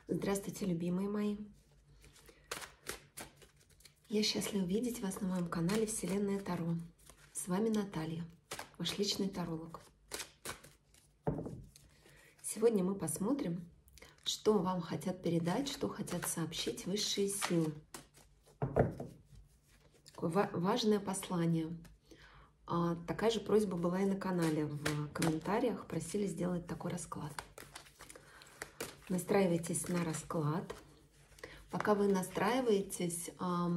Здравствуйте, любимые мои! Я счастлива видеть вас на моем канале Вселенная Таро. С вами Наталья, ваш личный таролог. Сегодня мы посмотрим, что вам хотят передать, что хотят сообщить высшие силы. Такое важное послание. Такая же просьба была и на канале. В комментариях просили сделать такой расклад. Настраивайтесь на расклад. Пока вы настраиваетесь,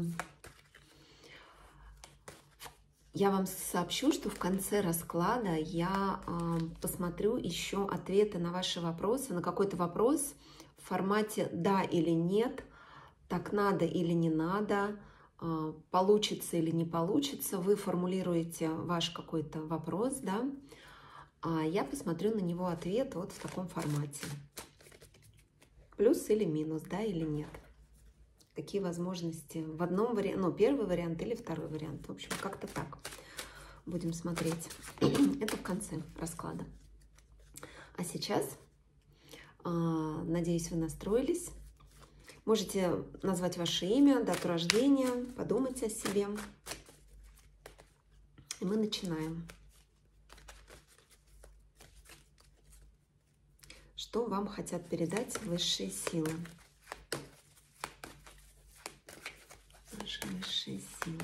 я вам сообщу, что в конце расклада я посмотрю еще ответы на ваши вопросы, на какой-то вопрос в формате «да» или «нет», «так надо» или «не надо», «получится» или «не получится». Вы формулируете ваш какой-то вопрос, да, а я посмотрю на него ответ вот в таком формате. Плюс или минус, да или нет. Такие возможности в одном варианте, ну, первый вариант или второй вариант. В общем, как-то так будем смотреть. Это в конце расклада. А сейчас, надеюсь, вы настроились. Можете назвать ваше имя, дату рождения, подумать о себе. И мы начинаем. Что вам хотят передать высшие силы? Наши высшие силы.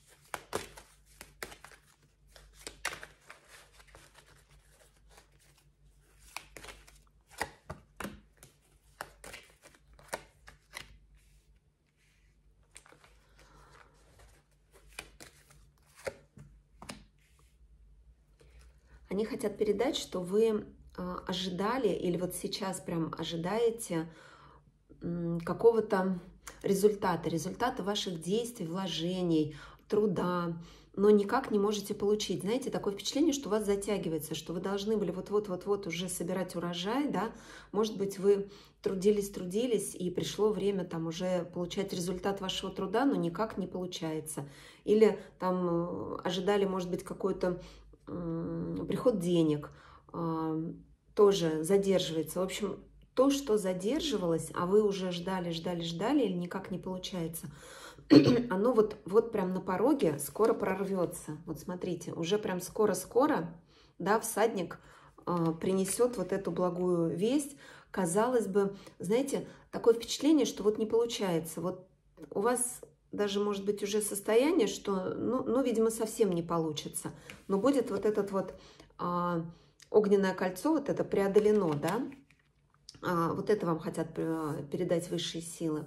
Они хотят передать, что вы ожидали или вот сейчас прям ожидаете какого-то результата ваших действий, вложений, труда, но никак не можете получить. Знаете, такое впечатление, что у вас затягивается, что вы должны были вот-вот уже собирать урожай, да, может быть, вы трудились, и пришло время там уже получать результат вашего труда, но никак не получается. Или там ожидали, может быть, какой-то приход денег, тоже задерживается. В общем, то, что задерживалось, а вы уже ждали или никак не получается, оно вот прям на пороге скоро прорвется. Вот смотрите, уже прям скоро-скоро, да, всадник принесет вот эту благую весть. Казалось бы, знаете, такое впечатление, что вот не получается. Вот у вас даже может быть уже состояние, что, ну видимо, совсем не получится. Но будет вот этот вот огненное кольцо, вот это преодолено, да? Вот это вам хотят передать высшие силы.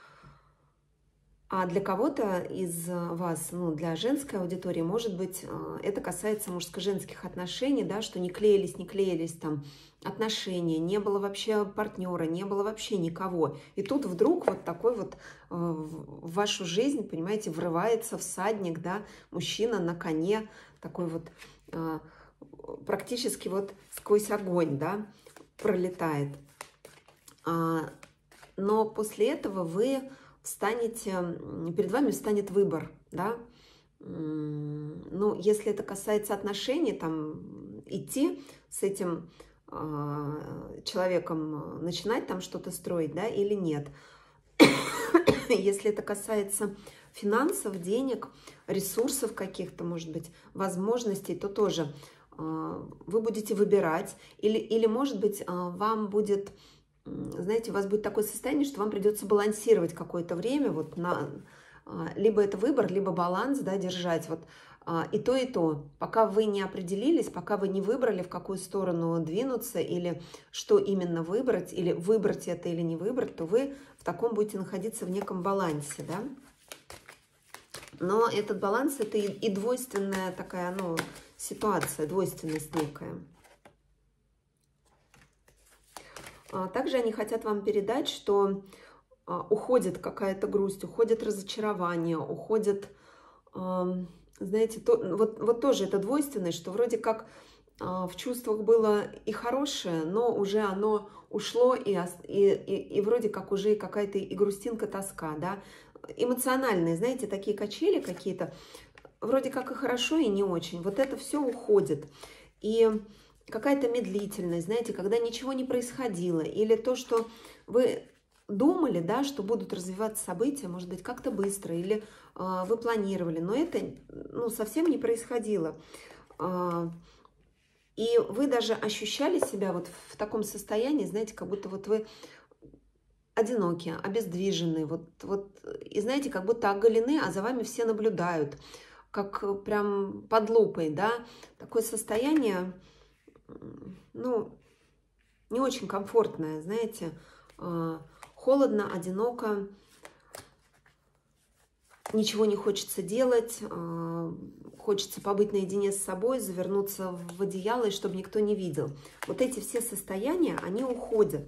А для кого-то из вас, ну, для женской аудитории, может быть, это касается мужско-женских отношений, да, что не клеились там отношения, не было вообще партнера, не было вообще никого. И тут вдруг вот такой вот в вашу жизнь, понимаете, врывается всадник, да, мужчина на коне, такой вот практически вот сквозь огонь, да, пролетает. Но после этого вы перед вами встанет выбор, да. Ну, если это касается отношений, там, идти с этим человеком, начинать там что-то строить, да, или нет. Если это касается финансов, денег, ресурсов каких-то, может быть, возможностей, то тоже вы будете выбирать. Или может быть, вам будет... Знаете, у вас будет такое состояние, что вам придется балансировать какое-то время, вот либо это выбор, либо баланс, да, держать, вот и то, пока вы не определились, пока вы не выбрали, в какую сторону двинуться, или что именно выбрать, или выбрать это или не выбрать, то вы в таком будете находиться в неком балансе, да. Но этот баланс — это и двойственная такая, ну, ситуация, двойственность некая. Также они хотят вам передать, что уходит какая-то грусть, уходит разочарование, уходит, знаете, вот тоже это двойственность, что вроде как в чувствах было и хорошее, но уже оно ушло, и вроде как уже какая-то и грустинка, тоска, да, эмоциональные, знаете, такие качели какие-то, вроде как и хорошо, и не очень. Вот это все уходит. И какая-то медлительность, знаете, когда ничего не происходило, или то, что вы думали, да, что будут развиваться события, может быть, как-то быстро, или вы планировали, но это, ну, совсем не происходило. И вы даже ощущали себя вот в таком состоянии, знаете, как будто вот вы одинокие, обездвижены, и знаете, как будто оголены, а за вами все наблюдают, как прям под лупой, да, такое состояние, ну, не очень комфортное, знаете, холодно, одиноко, ничего не хочется делать, хочется побыть наедине с собой, завернуться в одеяло, и чтобы никто не видел. Вот эти все состояния, они уходят.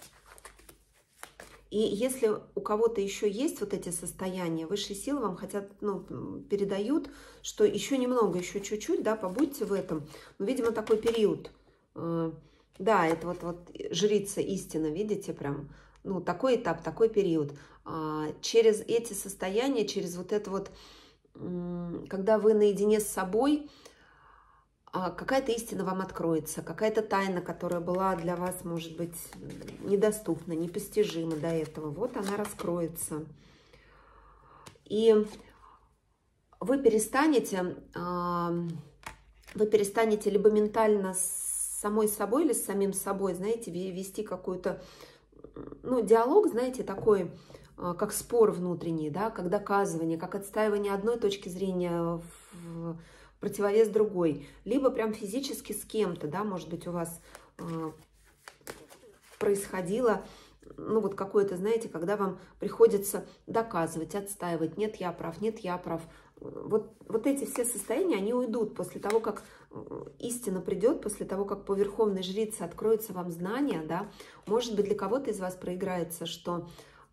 И если у кого-то еще есть вот эти состояния, высшие силы вам хотят, ну, передают, что еще немного, еще чуть-чуть, да, побудьте в этом. Но, видимо, такой период. Да, это вот жрица истина, видите, прям, ну, такой этап, такой период. Через эти состояния, через вот это вот, когда вы наедине с собой, какая-то истина вам откроется, какая-то тайна, которая была для вас, может быть, недоступна, непостижима до этого, вот она раскроется. И вы перестанете либо ментально с самой собой или с самим собой, знаете, вести какую-то, ну, диалог, знаете, такой, как спор внутренний, да, как доказывание, как отстаивание одной точки зрения в противовес другой, либо прям физически с кем-то, да, может быть, у вас происходило, ну, вот какое-то, знаете, когда вам приходится доказывать, отстаивать, нет, я прав, нет, я прав. Вот эти все состояния, они уйдут после того, как истина придет, после того, как по верховной жрице откроется вам знание, да, может быть, для кого-то из вас проиграется, что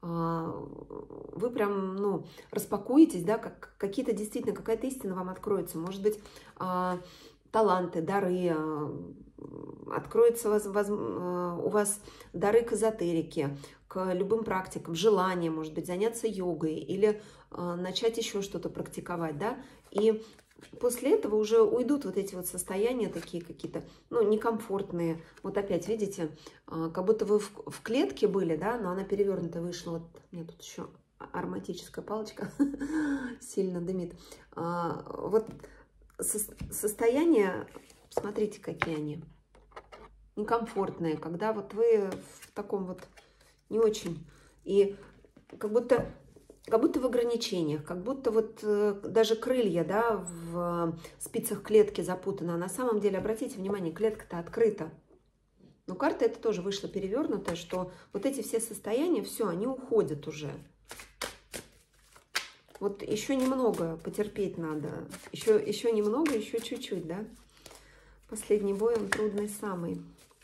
вы прям, ну, распакуетесь, да, как какие-то действительно, какая-то истина вам откроется, может быть, таланты, дары, откроются у вас дары к эзотерике, к любым практикам, желание, может быть, заняться йогой или начать еще что-то практиковать, да, и после этого уже уйдут вот эти вот состояния такие какие-то, ну, некомфортные. Вот опять, видите, как будто вы в клетке были, да, но она перевернутая вышла. Вот у меня тут еще ароматическая палочка сильно дымит. Вот состояния, смотрите, какие они, некомфортные, когда вот вы в таком вот не очень, и как будто в ограничениях, как будто вот даже крылья, да, в спицах клетки запутаны. А на самом деле, обратите внимание, клетка-то открыта. Но карта это тоже вышла перевернутая, что вот эти все состояния, все, они уходят уже. Вот еще немного потерпеть надо. Еще немного, еще чуть-чуть, да. Последний бой, он трудный самый.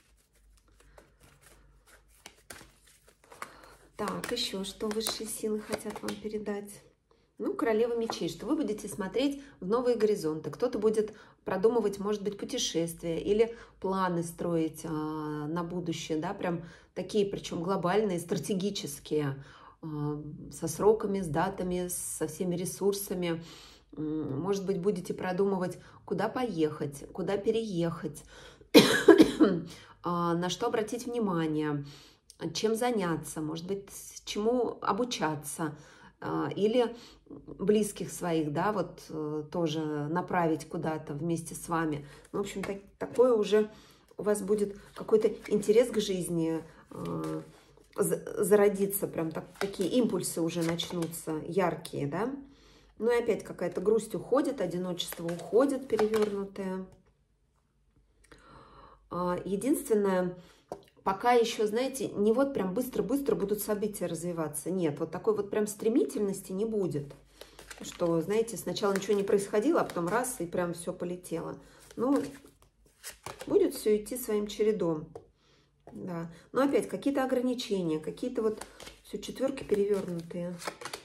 Так, еще что высшие силы хотят вам передать? Ну, королева мечей, что вы будете смотреть в новые горизонты. Кто-то будет продумывать, может быть, путешествия или планы строить на будущее, да, прям такие, причем глобальные, стратегические, со сроками, с датами, со всеми ресурсами. Может быть, будете продумывать, куда поехать, куда переехать, на что обратить внимание, чем заняться, может быть, чему обучаться, или близких своих, да, вот тоже направить куда-то вместе с вами. Ну, в общем, такое уже у вас будет какой-то интерес к жизни зародиться, прям такие импульсы уже начнутся яркие, да. Ну и опять какая-то грусть уходит, одиночество уходит, перевернутое. Единственное, пока еще, знаете, не вот прям быстро-быстро будут события развиваться. Нет, вот такой вот прям стремительности не будет. Что, знаете, сначала ничего не происходило, а потом раз, и прям все полетело. Ну, будет все идти своим чередом. Да. Но опять какие-то ограничения, какие-то вот все четверки перевернутые.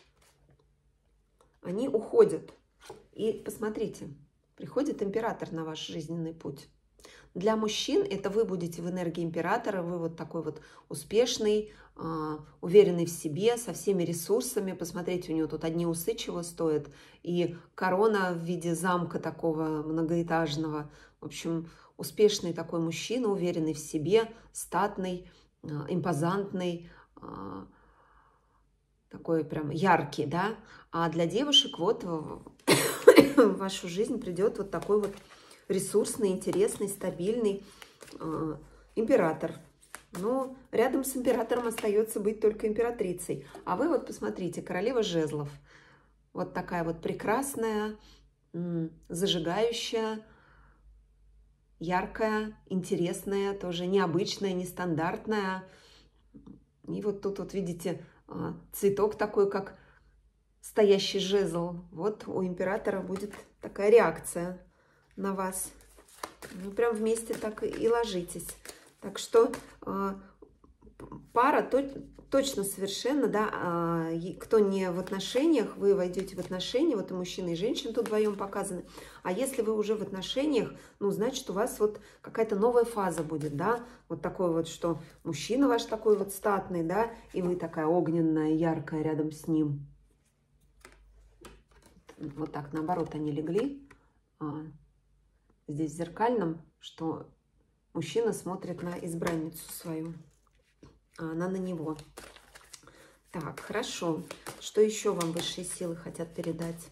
Они уходят. И посмотрите, приходит император на ваш жизненный путь. Для мужчин это вы будете в энергии императора, вы вот такой вот успешный, уверенный в себе, со всеми ресурсами. Посмотрите, у него тут одни усы чего стоят, и корона в виде замка такого многоэтажного. В общем, успешный такой мужчина, уверенный в себе, статный, импозантный, такой прям яркий, да, а для девушек вот в вашу жизнь придет вот такой вот ресурсный, интересный, стабильный император. Но рядом с императором остается быть только императрицей. А вы вот посмотрите, королева жезлов. Вот такая вот прекрасная, зажигающая, яркая, интересная, тоже необычная, нестандартная. И вот тут вот видите цветок такой, как стоящий жезл. Вот у императора будет такая реакция на вас. Ну, прям вместе так и ложитесь. Так что пара точно совершенно, да, кто не в отношениях, вы войдете в отношения, вот и мужчина, и женщина тут вдвоем показаны. А если вы уже в отношениях, ну, значит, у вас вот какая-то новая фаза будет, да, вот такой вот, что мужчина ваш такой вот статный, да, и вы такая огненная, яркая рядом с ним. Вот так, наоборот, они легли. Здесь в зеркальном, что мужчина смотрит на избранницу свою, а она на него. Так, хорошо. Что еще вам высшие силы хотят передать?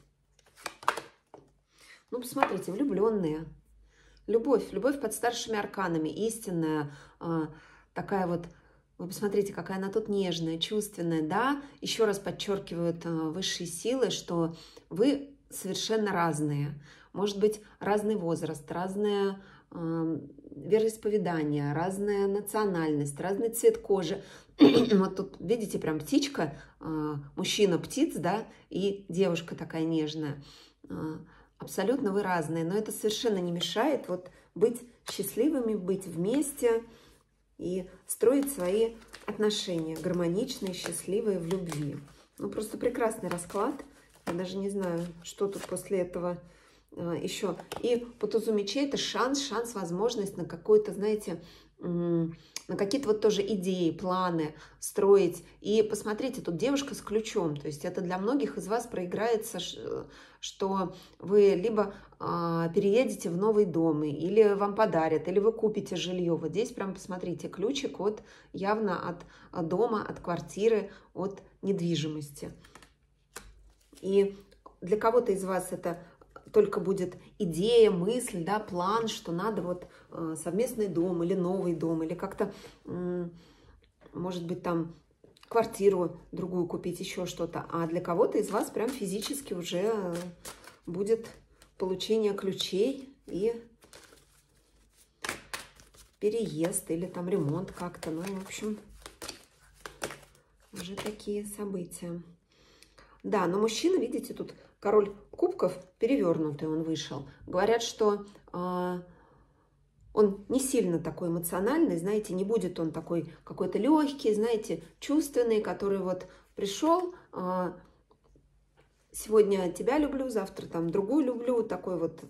Ну, посмотрите, влюбленные. Любовь. Любовь под старшими арканами. Истинная. Такая вот, вы посмотрите, какая она тут нежная, чувственная. Да, еще раз подчеркивают высшие силы, что вы совершенно разные. Может быть, разный возраст, разное вероисповедание, разная национальность, разный цвет кожи. Вот тут, видите, прям птичка, мужчина птиц, да, и девушка такая нежная. Абсолютно вы разные, но это совершенно не мешает вот быть счастливыми, быть вместе и строить свои отношения гармоничные, счастливые, в любви. Ну, просто прекрасный расклад. Я даже не знаю, что тут после этого еще. И по тузу мечей это шанс, возможность на какой-то, знаете, на какие-то вот тоже идеи, планы строить. И посмотрите, тут девушка с ключом. То есть это для многих из вас проиграется, что вы либо переедете в новый дом, или вам подарят, или вы купите жилье. Вот здесь прям посмотрите, ключик от явно от дома, от квартиры, от недвижимости. И для кого-то из вас это только будет идея, мысль, да, план, что надо вот совместный дом или новый дом, или как-то, может быть, там квартиру другую купить, еще что-то. А для кого-то из вас прям физически уже будет получение ключей и переезд или там ремонт как-то. Ну, в общем, уже такие события. Да, но мужчина, видите, тут король кубков перевернутый он вышел. Говорят, что он не сильно такой эмоциональный, знаете, не будет он такой какой-то легкий, знаете, чувственный, который вот пришел, сегодня тебя люблю, завтра там другую люблю, такой вот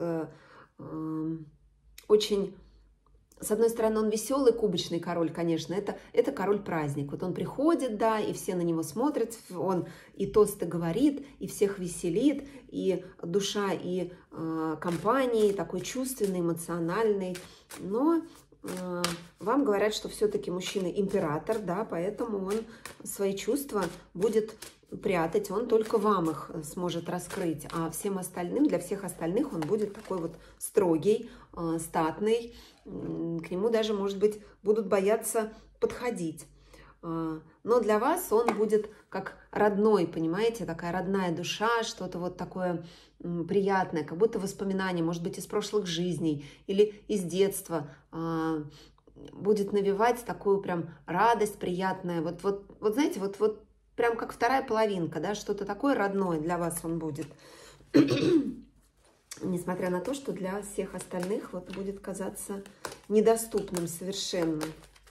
очень... С одной стороны, он веселый, кубочный король, конечно, это король-праздник. Вот он приходит, да, и все на него смотрят, он и тосты говорит, и всех веселит, и душа, и компании, такой чувственный, эмоциональный. Но вам говорят, что все-таки мужчина император, да, поэтому он свои чувства будет прятать, он только вам их сможет раскрыть, а всем остальным, для всех остальных он будет такой вот строгий, статный, к нему даже, может быть, будут бояться подходить. Но для вас он будет как родной, понимаете, такая родная душа, что-то вот такое приятное, как будто воспоминания, может быть, из прошлых жизней или из детства, будет навевать такую прям радость приятная. Вот знаете, вот прям как вторая половинка, да, что-то такое родное для вас он будет. Несмотря на то, что для всех остальных вот будет казаться недоступным совершенно.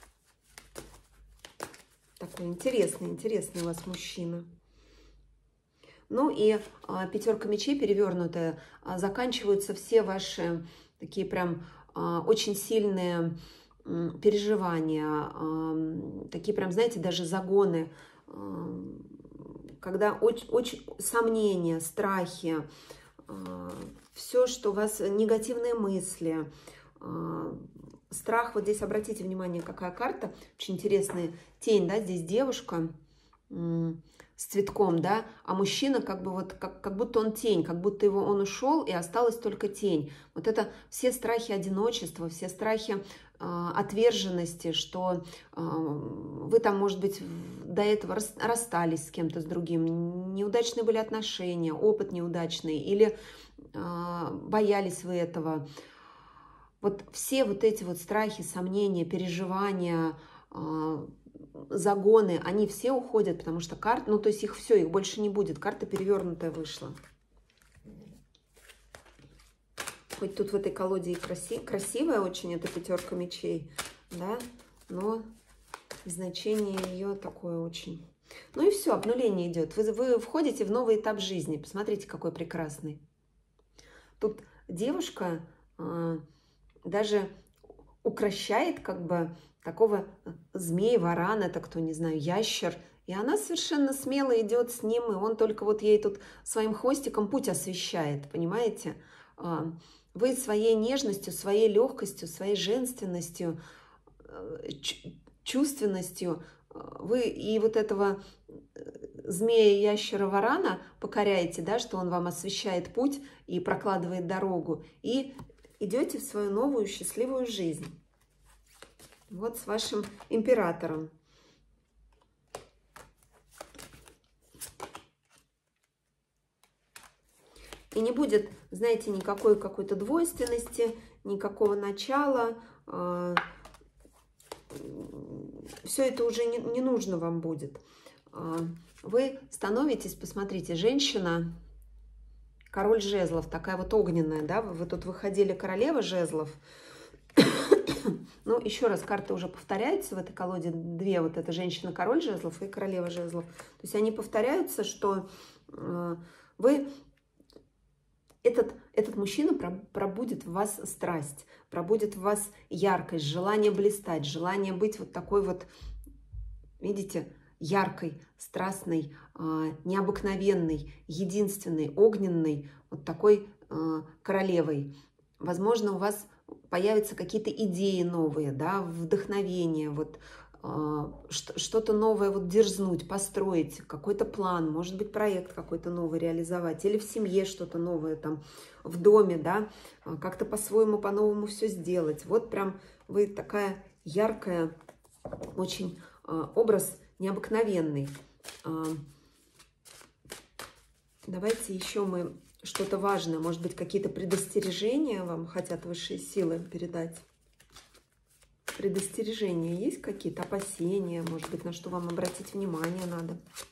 Такой интересный у вас мужчина. Ну и пятерка мечей перевернутая. Заканчиваются все ваши такие прям очень сильные переживания. Такие прям, знаете, даже загоны. Когда очень сомнения, страхи. Все, что у вас негативные мысли, страх. Вот здесь обратите внимание, какая карта. Очень интересная тень, да, здесь девушка. с цветком, да, а мужчина как бы вот, как будто он тень, как будто он ушел, и осталась только тень. Вот это все страхи одиночества, все страхи отверженности, что вы там, может быть, до этого расстались с кем-то, с другим, неудачные были отношения, опыт неудачный, или боялись вы этого. Вот все вот эти вот страхи, сомнения, переживания, загоны, они все уходят, потому что карта, ну то есть их все, их больше не будет, карта перевернутая вышла. Хоть тут в этой колоде и красивая очень эта 5 мечей, да, но значение ее такое очень. Ну и все, обнуление идет. Вы входите в новый этап жизни. Посмотрите, какой прекрасный. Тут девушка даже укращает как бы такого змея, варан, это кто, не знаю, ящер. И она совершенно смело идет с ним, и он только вот ей тут своим хвостиком путь освещает, понимаете? Вы своей нежностью, своей легкостью, своей женственностью, чувственностью, вы и вот этого змея, ящера, варана покоряете, да, что он вам освещает путь и прокладывает дорогу, и идете в свою новую счастливую жизнь. Вот с вашим императором. И не будет, знаете, никакой какой-то двойственности, никакого начала. Все это уже не нужно вам будет. Вы становитесь, посмотрите, женщина, король жезлов, такая вот огненная, да, вы тут выходили королева жезлов. Ну, еще раз, карты уже повторяются в этой колоде, две, вот эта женщина-король жезлов и королева жезлов. То есть они повторяются, что вы... Этот мужчина пробудит в вас страсть, пробудит в вас яркость, желание блистать, желание быть вот такой вот, видите, яркой, страстной, необыкновенной, единственной, огненной, вот такой королевой. Возможно, у вас появятся какие-то идеи новые, да, вдохновение, вот что-то новое вот дерзнуть, построить, какой-то план, может быть, проект какой-то новый реализовать, или в семье что-то новое, там, в доме, да, как-то по-своему, по-новому все сделать. Вот прям вы такая яркая, очень образ необыкновенный. Давайте еще мы что-то важное, может быть, какие-то предостережения вам хотят высшие силы передать. Предостережения есть какие-то, опасения, может быть, на что вам обратить внимание надо.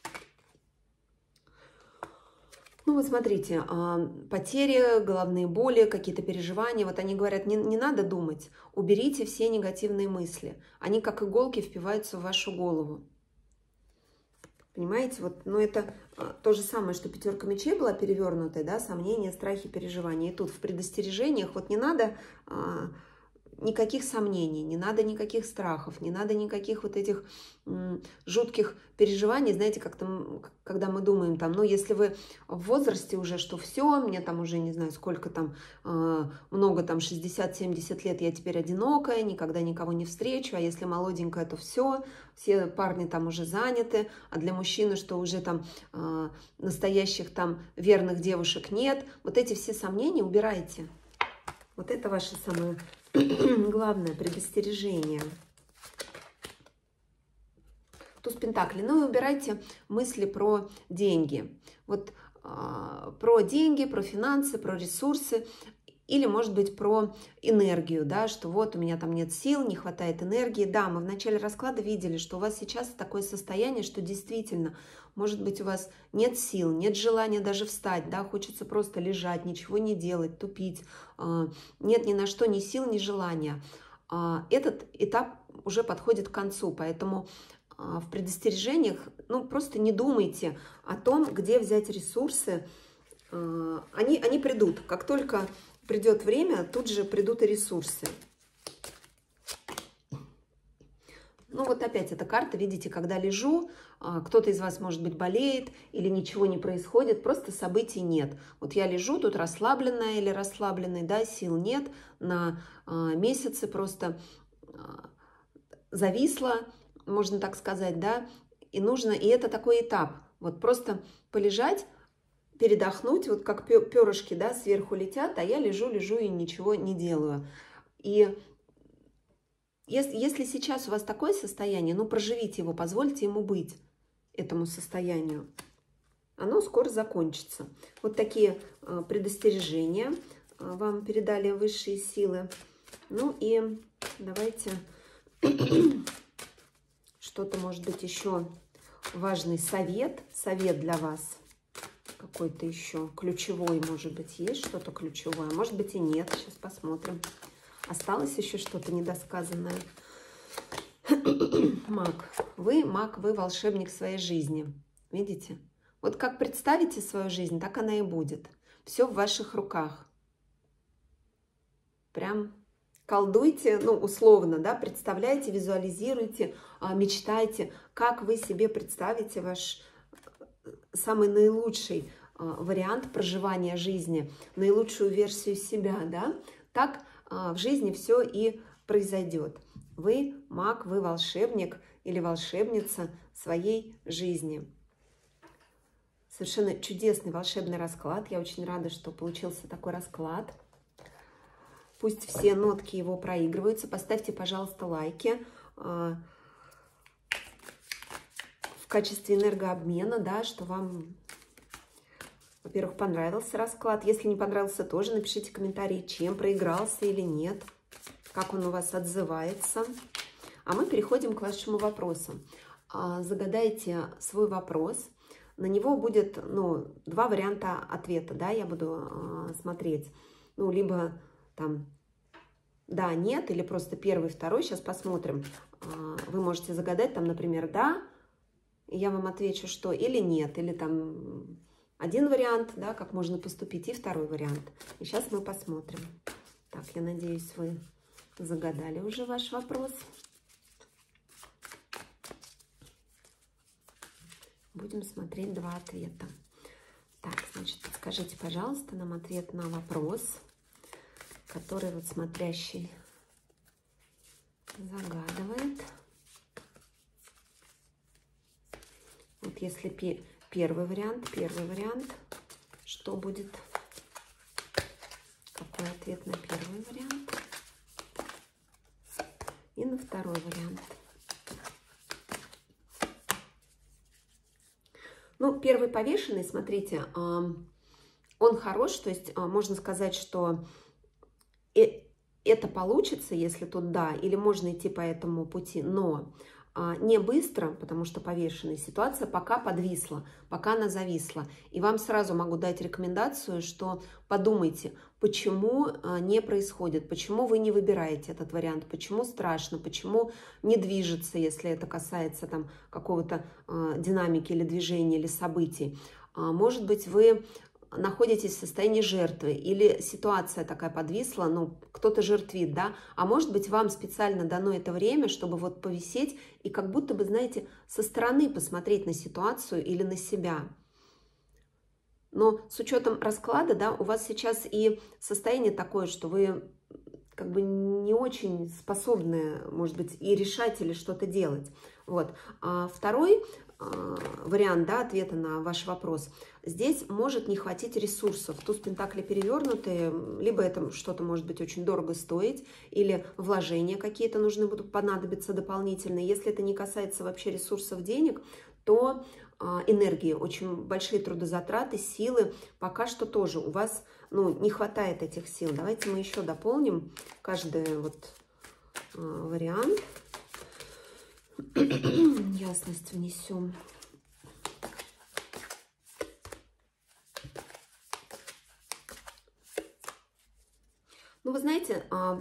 Ну вот смотрите, потери, головные боли, какие-то переживания, вот они говорят, не надо думать, уберите все негативные мысли, они как иголки впиваются в вашу голову. Понимаете, вот, ну это то же самое, что 5 мечей была перевернутая, да, сомнения, страхи, переживания. И тут в предостережениях вот не надо никаких сомнений, не надо никаких страхов, не надо никаких вот этих жутких переживаний, знаете, как-то, когда мы думаем там, ну, если вы в возрасте уже, что все, мне там уже, не знаю, сколько там, много там, 60-70 лет, я теперь одинокая, никогда никого не встречу, а если молоденькая, то все парни там уже заняты, а для мужчины, что уже там настоящих там верных девушек нет, вот эти все сомнения убирайте. Вот это ваше самое главное предостережение. Туз Пентаклей. Ну и убирайте мысли про деньги. Вот про деньги, про финансы, про ресурсы. Или, может быть, про энергию, да, что вот у меня там нет сил, не хватает энергии. Да, мы в начале расклада видели, что у вас сейчас такое состояние, что действительно, может быть, у вас нет сил, нет желания даже встать, да, хочется просто лежать, ничего не делать, тупить. Нет ни на что ни сил, ни желания. Этот этап уже подходит к концу, поэтому в предостережениях, ну, просто не думайте о том, где взять ресурсы. Они придут, как только придет время, тут же придут и ресурсы. Ну вот опять эта карта, видите, когда лежу, кто-то из вас, может быть, болеет или ничего не происходит, просто событий нет. Вот я лежу тут расслабленная или расслабленный, да, сил нет, на месяцы просто зависла, можно так сказать, да, И нужно, и это такой этап. Вот просто полежать, передохнуть, вот как перышки, да, сверху летят, а я лежу и ничего не делаю. И если сейчас у вас такое состояние, ну, проживите его, позвольте ему быть, этому состоянию. Оно скоро закончится. Вот такие предостережения вам передали высшие силы. Ну и давайте что-то, может быть, еще важный совет для вас. Какой-то еще ключевой, может быть, есть что-то ключевое. Может быть и нет. Сейчас посмотрим. Осталось еще что-то недосказанное. Маг, вы волшебник своей жизни. Видите? Вот как представите свою жизнь, так она и будет. Все в ваших руках. Прям колдуйте, ну, условно, да, представляйте, визуализируйте, мечтайте, как вы себе представите ваш самый наилучший вариант проживания жизни, наилучшую версию себя, да, так в жизни все и произойдет. Вы маг, вы волшебник или волшебница своей жизни. Совершенно чудесный волшебный расклад. Я очень рада, что получился такой расклад. Пусть все нотки его проигрываются. Поставьте, пожалуйста, лайки в качестве энергообмена, да, что вам, во-первых, понравился расклад. Если не понравился, тоже напишите комментарии, чем проигрался или нет, как он у вас отзывается. А мы переходим к вашему вопросу. Загадайте свой вопрос. На него будет, ну, два варианта ответа, да, я буду смотреть. Ну, либо там да, нет, или просто первый, второй. Сейчас посмотрим. Вы можете загадать там, например, да, и я вам отвечу, что или нет, или там один вариант, да, как можно поступить, и второй вариант. И сейчас мы посмотрим. Так, я надеюсь, вы загадали уже ваш вопрос. Будем смотреть два ответа. Так, значит, подскажите, пожалуйста, нам ответ на вопрос, который вот смотрящий загадывает. Вот если первый вариант, что будет? Какой ответ на первый вариант? И на второй вариант. Ну, первый повешенный, смотрите, он хорош, то есть можно сказать, что это получится, если тут да, или можно идти по этому пути, но не быстро, потому что повешенная ситуация пока подвисла, пока она зависла. И вам сразу могу дать рекомендацию, что подумайте, почему не происходит, почему вы не выбираете этот вариант, почему страшно, почему не движется, если это касается там какого-то динамики или движения, или событий. Может быть, вы находитесь в состоянии жертвы, или ситуация такая подвисла, ну, кто-то жертвит, да, а может быть, вам специально дано это время, чтобы вот повисеть и как будто бы, знаете, со стороны посмотреть на ситуацию или на себя. Но с учетом расклада, да, у вас сейчас и состояние такое, что вы как бы не очень способны, может быть, и решать или что-то делать. Вот. А второй вариант, да, ответа на ваш вопрос. Здесь может не хватить ресурсов. Туз пентаклей перевернутые, либо это что-то может быть очень дорого стоить, или вложения какие-то нужны будут понадобиться дополнительные. Если это не касается вообще ресурсов денег, то энергии, очень большие трудозатраты, силы, пока что тоже у вас, ну, не хватает этих сил. Давайте мы еще дополним каждый вот вариант. Ясность внесем. Ну, вы знаете,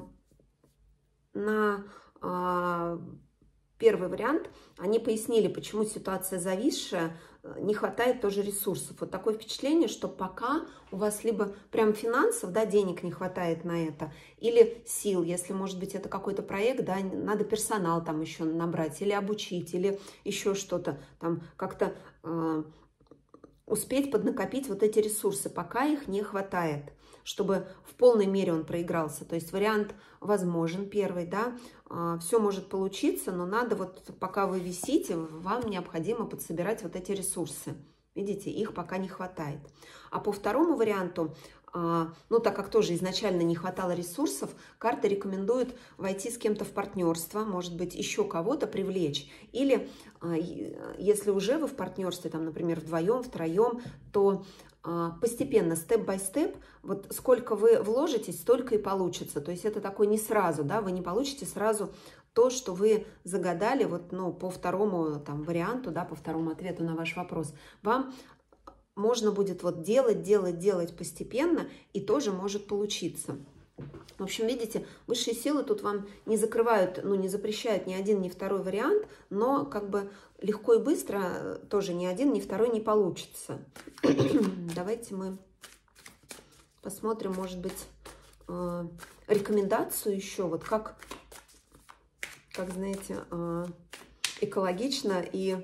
на первый вариант они пояснили, почему ситуация зависшая, не хватает тоже ресурсов. Вот такое впечатление, что пока у вас либо прям финансов, да, денег не хватает на это, или сил, если, может быть, это какой-то проект, да, надо персонал там еще набрать, или обучить, или еще что-то, там как-то успеть поднакопить вот эти ресурсы, пока их не хватает. чтобы в полной мере он проигрался. То есть вариант возможен первый, да, все может получиться, но надо вот, пока вы висите, вам необходимо подсобирать вот эти ресурсы. Видите, их пока не хватает. А по второму варианту, ну, так как тоже изначально не хватало ресурсов, карта рекомендует войти с кем-то в партнерство, может быть, еще кого-то привлечь. Или, если уже вы в партнерстве, там, например, вдвоем, втроем, то постепенно, степ-бай-степ, вот сколько вы вложитесь, столько и получится. То есть это такой не сразу, да, вы не получите сразу то, что вы загадали, вот, ну, по второму там варианту, да, по второму ответу на ваш вопрос. Вам можно будет вот делать постепенно, и тоже может получиться. В общем, видите, высшие силы тут вам не закрывают, ну, не запрещают ни один, ни второй вариант, но как бы легко и быстро тоже ни один, ни второй не получится. Давайте мы посмотрим, может быть, рекомендацию еще, вот как знаете, экологично и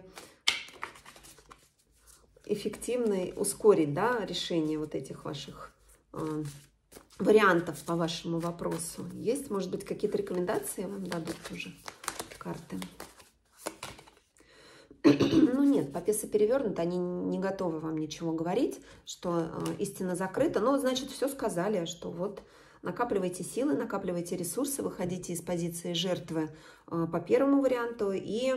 эффективно ускорить, да, решение вот этих ваших вариантов по вашему вопросу. Есть, может быть, какие-то рекомендации вам дадут тоже карты? Ну нет, Папесса перевернута, они не готовы вам ничего говорить, что истина закрыта. Но, значит, все сказали, что вот накапливайте силы, накапливайте ресурсы, выходите из позиции жертвы по первому варианту и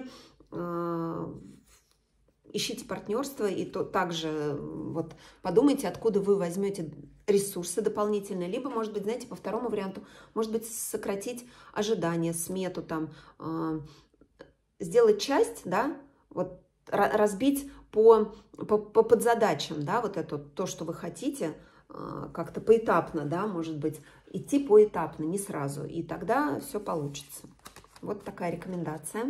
ищите партнерство, и то также вот подумайте, откуда вы возьмете ресурсы дополнительные, либо, может быть, знаете, по второму варианту, может быть, сократить ожидания, смету, там, сделать часть, да, вот разбить по подзадачам, да, вот это то, что вы хотите, как-то поэтапно, да, может быть, идти поэтапно, не сразу, и тогда все получится. Вот такая рекомендация.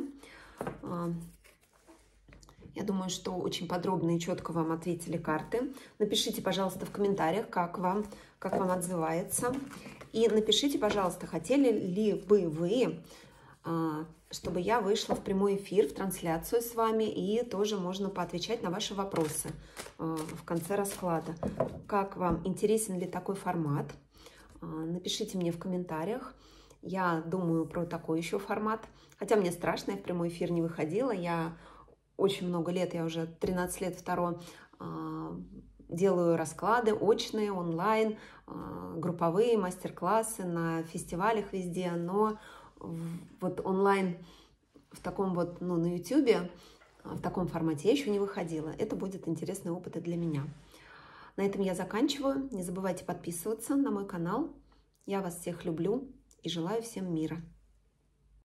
Я думаю, что очень подробно и четко вам ответили карты. Напишите, пожалуйста, в комментариях, как вам отзывается. И напишите, пожалуйста, хотели ли бы вы, чтобы я вышла в прямой эфир, в трансляцию с вами, и тоже можно поотвечать на ваши вопросы в конце расклада. Как вам, интересен ли такой формат? Напишите мне в комментариях. Я думаю про такой еще формат. Хотя мне страшно, я в прямой эфир не выходила. Я очень много лет, я уже 13 лет второе, делаю расклады очные, онлайн, групповые мастер-классы на фестивалях везде, но вот онлайн в таком вот, ну, на YouTube, в таком формате я еще не выходила. Это будет интересный опыт и для меня. На этом я заканчиваю. Не забывайте подписываться на мой канал. Я вас всех люблю и желаю всем мира.